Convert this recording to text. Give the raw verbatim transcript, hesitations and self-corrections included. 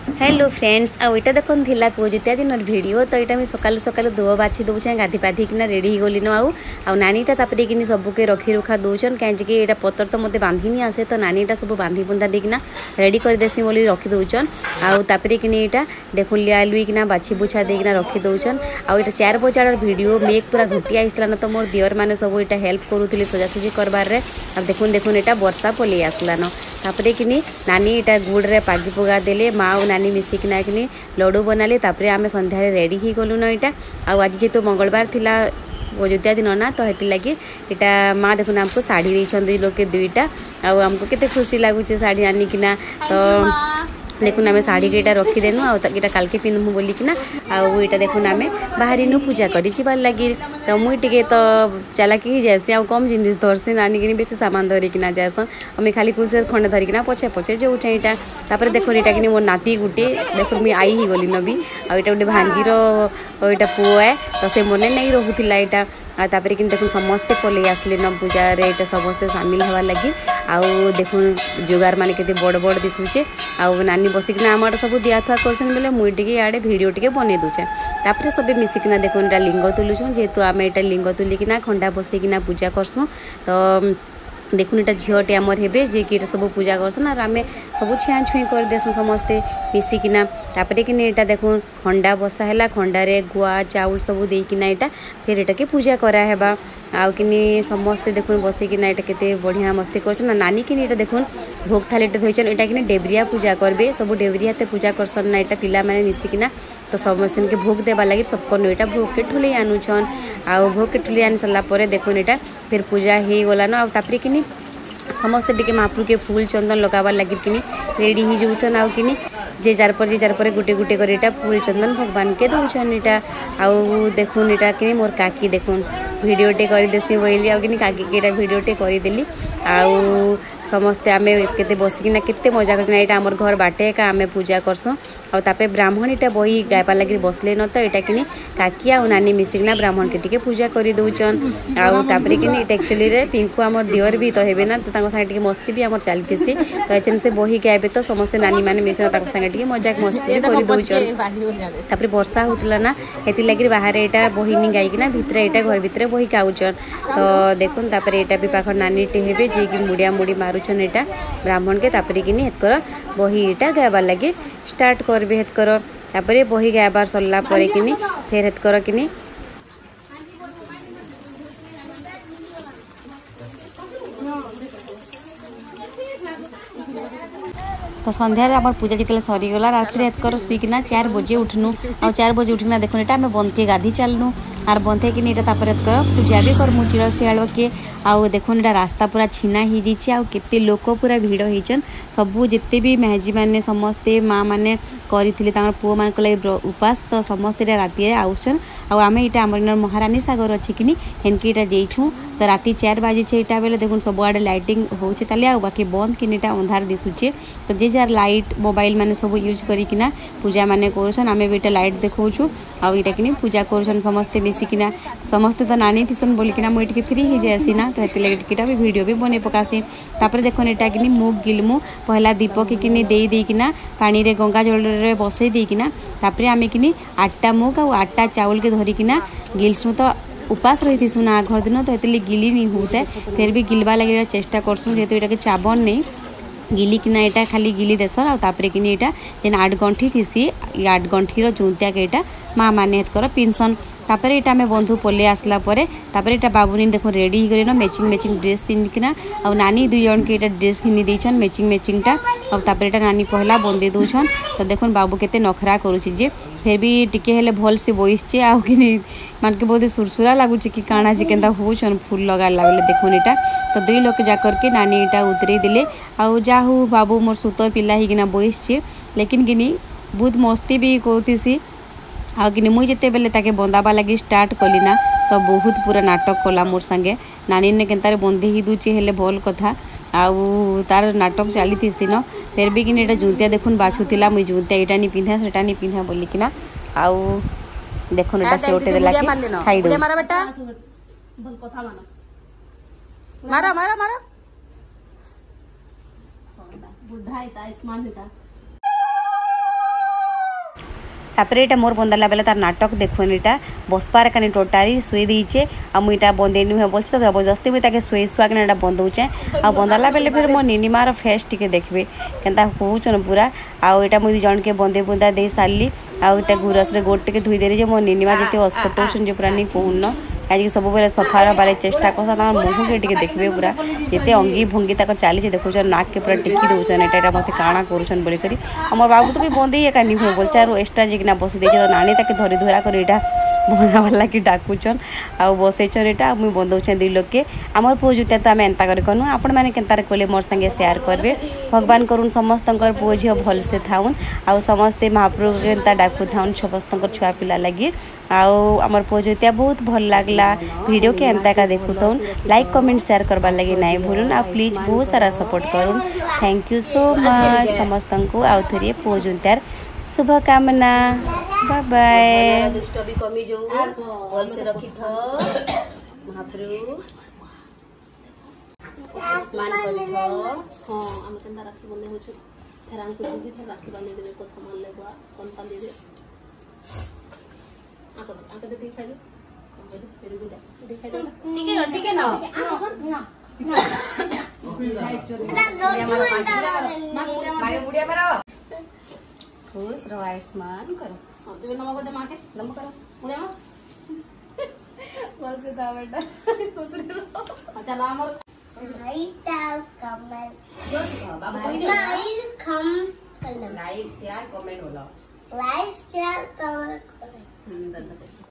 hello friends आउ इटा देखन थिला पूजित्या दिन वीडियो तो इटा मैं सकाल सकाल धुआ बाछी दउछे गाधी पाधी किना रेडी ही गलिन आउ आउ नानीटा तापरे किनी सबके रखी रुखा दउछन काहे कि एटा पतर तो मते बांधी नहीं आसे तो नानीटा सब बांधी बुंदा देकिना रेडी कर देसी बोली रखी दउछन आउ तापरे किनी एटा देखुन लिया लुई किना बाछी बुछा देकिना रखी दउछन आउ एटा चार बजार वीडियो मेघ पूरा घुटी आइसला न तो मोर दियर माने सब एटा हेल्प करूथिले सजासजी करबार रे आ देखुन देखुन एटा वर्षा पली आसला न तापरे किनी नानी एटा गुड़ रे पागी पुगा देले माँ और नानी मिसिकिना कि लड्डू बनाले तापरे आमे संध्या रेडी ही गलु न इटा आ आज जेतु मंगलवार थिला अयोध्या दिन ना तो हेति लगी इटा माँ देखुन हमको साड़ी देछन दुई लोग के दुईटा आ हमको केते खुशी लागुचे साड़ी आनी किना तो देखुन आमे साड़ी के रखी देनु आ इटा काल के पिंधमु बोली किना आउ इटा देखुन आमे बाहरी पूजा करी जिबार लगी तो मुई टिके तो चालाकी ही जासी आ कम जिनिस धरसी नानी किनी बेसी सामान धरी किना जासन हमें खाली कुसे खंडे धरी किना पछे पछे जो उठे इटा तापर देखुन इटा किनी मोर नाती गुटे देखुन मी आई ही गली नबी आ इटा गुटे भांजीर इटा पुओ है तो से मने नहीं रहुथिला इटा आ तापर कि देखुन समस्ते पलि आसले न पूजा रे इटा समस्ते शामिल हवा लगी आउ देखुन जुगार माने केते बड़ बड़ दिसुचे आउ नानी बसिकना आमर सब दिया थुआ करछन बेले मुई टिके याडे वीडियो टिके बने दुचे तापर सबे मिसिकना देखुन एटा लिंग तुलुछु जेतु आमे एटा लिंग तुलिकिना खंडा बसिकिना पूजा करसु तो देखुन एटा झीटे आमर हेबे जे कि सब पूजा करसन और आमे सब छिया छुई कर देसु समस्ते मिसिकिना तापरे कि एटा देखुन खंडा बसा हैला खंडा रे गुआ चाउल सब देकिना एटा फिर एटा के पूजा करा हेबा आउ किनी समस्ते देखुन बसिकिना एटा केते बढ़िया मस्ती करछन नानी किनी एटा देखुन भोग थालेटे धोइछन एटा किनी डेबरिया पूजा करबे सब डेबरिया ते पूजा करसन ना एटा पिला माने मिसिकिना तो समस्त के भोग देबा लागि सबको एटा भोग के ठुले आनुछन आउ भोग के ठुले आनि सला परे देखुन एटा फिर पूजा हे गला न आ तापरे किनी समस्ते टिके महाप्रभु के फूल चंदन लगाबार लगी किनी रेडी ही जाऊन आउ किनी जे जार पर जे जार पर गुटे गुटे कर एटा फूल चंदन भगवान के दउछन एटा आउ देखुन एटा किनी मोर काकी देखुन वीडियो टे कर देसी बोली आ किनी काकी के एटा वीडियो टे कर देली आउ समस्ते आमे केते बसिकिना केते मजा करकिना एटा हमर घर बाटे का आमे पूजा करसु आ तापे ब्राह्मण एटा बही गायपा लागि बसले न त एटा किनी काकी आ नानी मिसिकिना ब्राह्मण के टिके पूजा करी दउचन आ तापरे किनी एटा एक्चुअली रे पिंकु हमर दियर भी तो हेबे ना तो ताको संगे टिके मस्ती भी हमर चलतिसी तो एचन से बही गायबे तो समस्ते नानी माने मिसिना ताको संगे टिके मजाक मस्ती भी करी दउचन तापरे वर्षा होतला ना हेति लागि बाहर एटा बही नि गाइकिना भितरे एटा घर भितरे बही गाउचन तो देखुन तापरे एटा भी पाखर नानी टे हेबे जे कि मुडिया मुडी मारू एटा ब्राह्मण के तापरे किनी हेतकर बही एटा गायबार लगे स्टार्ट करबे हेतकर तापरे बही गायबार सरला परे किनी फेर हेतकर किनी तो संध्यार आम पूजा जितने सरीगला रात हेतकर शुईकिना चार बजे उठनु आ चार बजे उठिना देखुन एटा आम बंथे गाधी चलनु आर बंथे कि एटा तापर हेतकर पूजा भी करमु चिड़ शियाल के आउ देखुन एटा रास्ता पूरा छिना ही जिछि आउ केते लोक पूरा भीड़ होइछन सबु जिते भी मेहजी माने समस्ते माँ माने करिथिले तांगर पुओ मान को उपास तो समस्ते एटा राति रे आउछन आउ आमे एटा हमर महारानी सागर अछि किनी हेनकी एटा जेइछु तो राति चार बाजे छे एटा बेले देखुन सब आडे लाइटिंग होउछे ताले आउ बाकी बंद किनीटा अंधार दिसुचे तो जे जार लाइट मोबाइल माने सब यूज करिकिना पूजा माने करछन आमे बेटा लाइट देखौछु आउ एटा किनी पूजा करछन समस्ते मिसिकिना समस्ते तो नानी थिसन बोलिकिना मोइ टिके फ्री ही जासी ना तो हेते लागि टिकेटा भी वीडियो भी बने पकासी तापर देखोन एटा किनी मुग गिलमु पहला दीपक किनी देई देकिना पानी रे गंगा जल रे बसई देकिना तापर आमे किनी आटा मुग आ आटा चावल के धरिकिना गिलसु तो उपास रही सुना घर दिन तो हेतली गिली नहीं होता फिर भी गिलवा लगे चेष्टा करसु जेहेतु एटा के चाबन नहीं गिली किना एटा खाली गिली देसन आ तापरे किनी एटा जेन आठ गंठी थिसी आठ गंठीर जोंतिया के एटा माँ माने हेतकर पिनसन तापर एटा में बंधु पले आसला परे तापर एटा बाबुनी देखो रेडी ही गरे न मैचिंग मैचिंग ड्रेस पिंधिकिना आ नानी दुई जन के एटा ड्रेस किनी देछन मैचिंग मैचिंग टा आ तापर एटा नानी पहला बंदे दोछन तो देखुन बाबू केते नखरा करूछि जे फिर भी टिके हेले भल से बइसचे आ किनी मान के बहुत सुरसुरा लागुछि कि काना जे केंदा होछन फूल लगाला बेले देखुन एटा तो दुई लोक जा करके नानी एटा उतरे दिले आ जाहु बाबू मोर सुतर पिला ही किना बइसचे लेकिन किनी बहुत मस्ती भी करतिसी आ कि मुई जिते बेले ताके बंदाबा लगी स्टार्ट कली ना तो बहुत पूरा नाटक कला मोर संगे नानी ने केनतारे बंदे ही दूचे हेले भल कथा आउ तार नाटक चली थी न फिर भी कि एटा जुतिया देखुन बाछुतिला मुई जुतिया एटा नि पिंधा सेटा नि पिंधा बोली किना आउ देखुन एटा से ओटे देला के खाई दो मारा बेटा भल कथा मानो मारा मारा मारा बुढ़ा है ता स्मार्ट है ता तापर यहाँ मोर बंदाला बेले तार नाटक देखुन यहाँ बसपार कानी टोटाली शुई देचे आ मुईटा बंदे नुहे बोलছে तो जबरदस्ती मुझे ताके शुई शुआ के बंदौचे आ बंदाला बेले फिर मो निनिमार फेस टिके देखबे केनता होउछन पूरा आ एटा मुई जन के बंदे बुंदा दे सारली आ एटा गुरस रे गोट टिके धुई देरी जे मो निनिमा जते अस्कटौछन जे पूरा नि कोहुन कहीं सब बेले सफा रबारे चेष्टा करसा मुँह के टिके देखबे पूरा जिते अंगी भंगी तक चली देखुन नाक के पूरा टिकी दौन एटा मत काଣା करुछन बोली करी हमर बाबू तो भी बंदे एका नि हो बोलचा एक्स्ट्रा जिकना बसी देछे तो नानी ताके धरी धरा कर एटा बंदा वाला की डाकुचन आ बसैछन एटा मुई बंदौछन दुई लोग के आमर पुओ जुतिया तो आम एंता कर कनु आपण मैंने केन्ता कले मोर संगे शेयर करबे भगवान करुन समस्तंकर पुओ झियो भल से थाउन आ समस्ते महाप्रभु केन्ता डाकु थाउन समस्तंकर छुआ पिला लगी आउ आमर पुओ जुतिया बहुत भल लागला वीडियो के एंता का देखु थाउन लाइक कमेंट शेयर करबार लगी नहीं भूलुन आ प्लीज बहुत सारा सपोर्ट करुन थैंक यू सो मच समस्तंकु आउ थरी पुओ जुतियार शुभकामना बाय बाय दुष्ट भी कमी जो बोल से रखी था महाप्रभु आसमान कली था हां हम केनता राखी बने होछु फेरान को भी फेर राखी बने देबे कथा मान लेबा कोन पा दे दे आको आको दे ठीक खाइलो वेरी गुड ठीक खाइलो ठीक है ठीक है ना ना मागे बुढ़िया मारो खुश रहो आयुष्मान करो हां तो नमक दे मां के नमक करो बुढ़िया मां बस दा बेटा खुश रहो अच्छा नाम और राइट कमेंट जो बाबा लाइक कम लाइक शेयर कमेंट बोलो लाइक शेयर कमेंट